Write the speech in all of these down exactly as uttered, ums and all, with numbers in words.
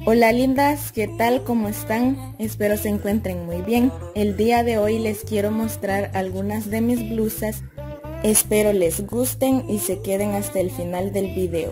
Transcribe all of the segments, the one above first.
Hola lindas, ¿qué tal? ¿Cómo están? Espero se encuentren muy bien. El día de hoy les quiero mostrar algunas de mis blusas. Espero les gusten y se queden hasta el final del video.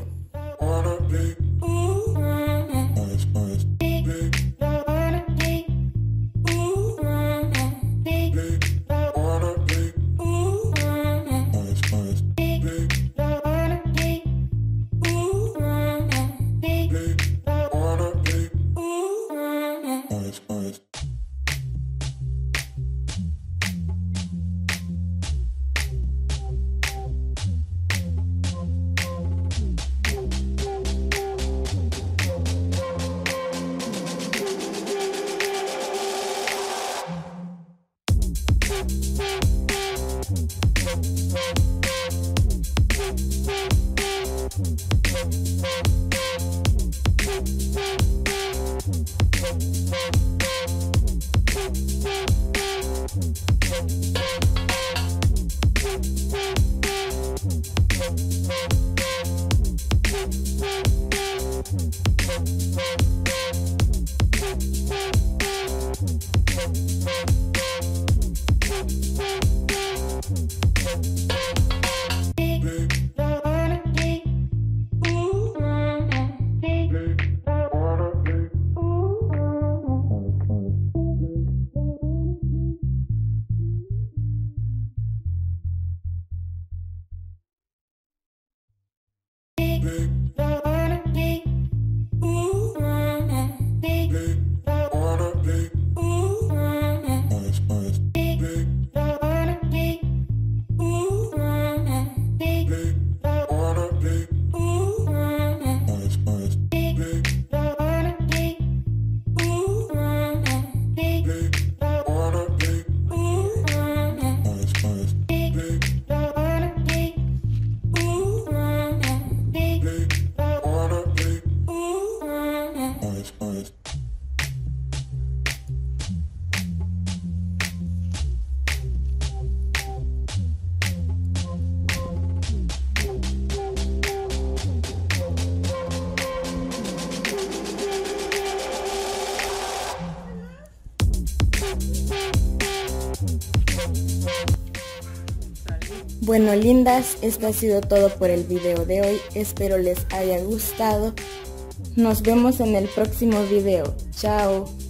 Bueno lindas, esto ha sido todo por el video de hoy, espero les haya gustado. Nos vemos en el próximo video, chao.